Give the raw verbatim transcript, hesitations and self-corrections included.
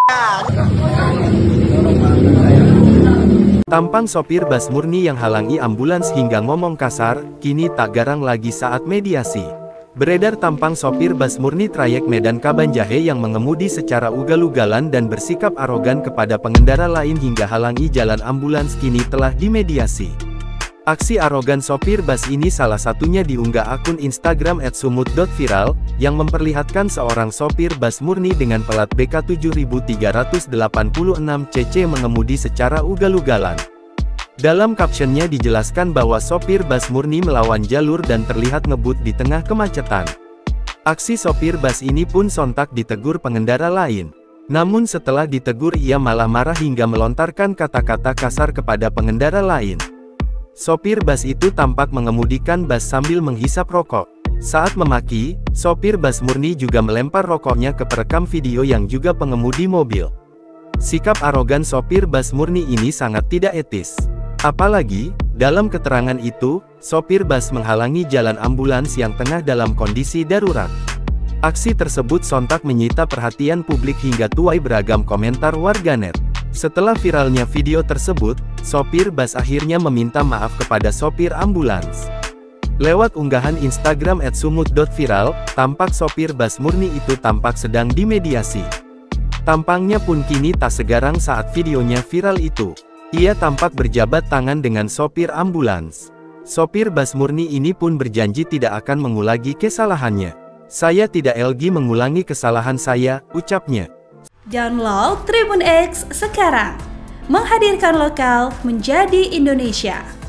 Tampang sopir bus murni yang halangi ambulans hingga ngomong kasar, kini tak garang lagi saat mediasi. Beredar tampang sopir bus murni trayek Medan Kabanjahe yang mengemudi secara ugal-ugalan dan bersikap arogan kepada pengendara lain hingga halangi jalan ambulans kini telah dimediasi. Aksi arogan sopir bus ini salah satunya diunggah akun Instagram et sumut dot viral, yang memperlihatkan seorang sopir bus murni dengan pelat B K tujuh tiga delapan enam C C mengemudi secara ugal-ugalan. Dalam captionnya dijelaskan bahwa sopir bus murni melawan jalur dan terlihat ngebut di tengah kemacetan. Aksi sopir bus ini pun sontak ditegur pengendara lain. Namun setelah ditegur ia malah marah hingga melontarkan kata-kata kasar kepada pengendara lain. Sopir bus itu tampak mengemudikan bus sambil menghisap rokok. Saat memaki, sopir bus murni juga melempar rokoknya ke perekam video yang juga pengemudi mobil. Sikap arogan sopir bus murni ini sangat tidak etis. Apalagi, dalam keterangan itu, sopir bus menghalangi jalan ambulans yang tengah dalam kondisi darurat. Aksi tersebut sontak menyita perhatian publik hingga tuai beragam komentar warganet. Setelah viralnya video tersebut, sopir bus akhirnya meminta maaf kepada sopir ambulans. Lewat unggahan Instagram et sumut dot viral, tampak sopir bus murni itu tampak sedang dimediasi. Tampangnya pun kini tak segarang saat videonya viral itu. Ia tampak berjabat tangan dengan sopir ambulans. Sopir bus murni ini pun berjanji tidak akan mengulangi kesalahannya. "Saya tidak lagi mengulangi kesalahan saya," ucapnya. Download Tribun X sekarang, menghadirkan lokal menjadi Indonesia.